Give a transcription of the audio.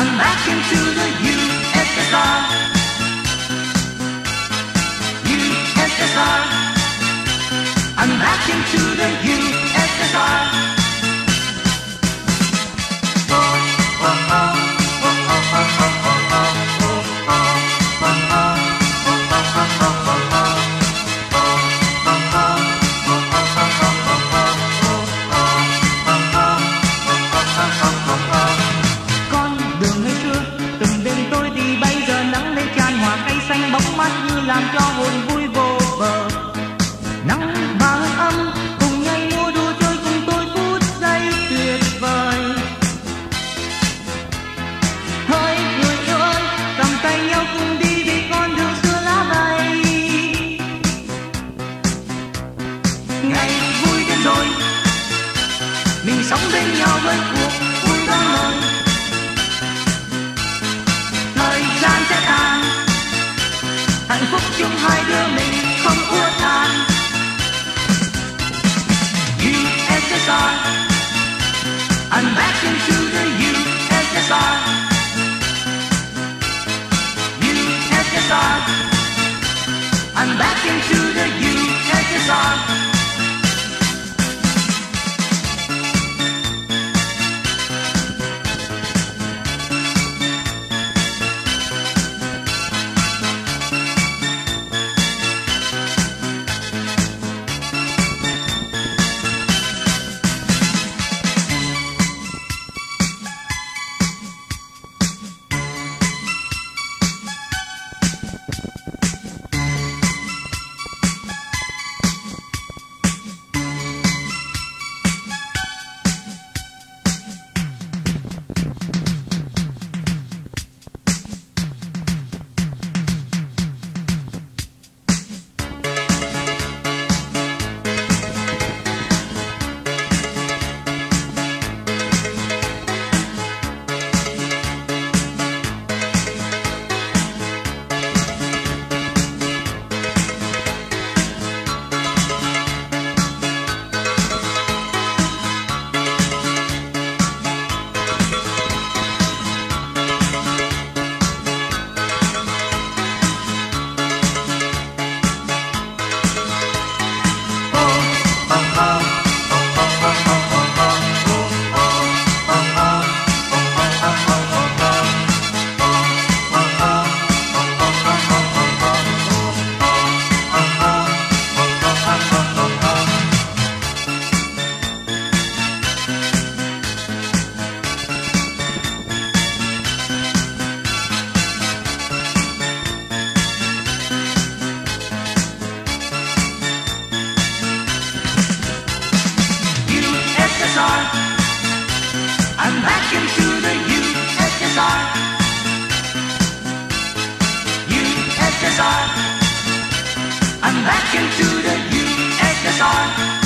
I'm back into the U.S.S.R. U.S.S.R. I'm back into the U.S.S.R. Làm cho hồn vui vô bờ, nắng vàng ấm cùng nhảy múa đùa chơi cùng tôi phút giây tuyệt vời. Hỡi người yêu ơi, cầm tay nhau cùng đi vì con đường xưa lá bay. Ngày vui đến rồi, mình sống bên nhau với cuộc vui đón mời. Thời gian sẽ tàn, hạnh phúc chung hai đứa mình không uất than. U.S.S.R. I'm back into the U.S.S.R. U.S.S.R. I'm back into the U.S.S.R. I'm back into the U.S.S.R. U.S.S.R. I'm back into the U.S.S.R.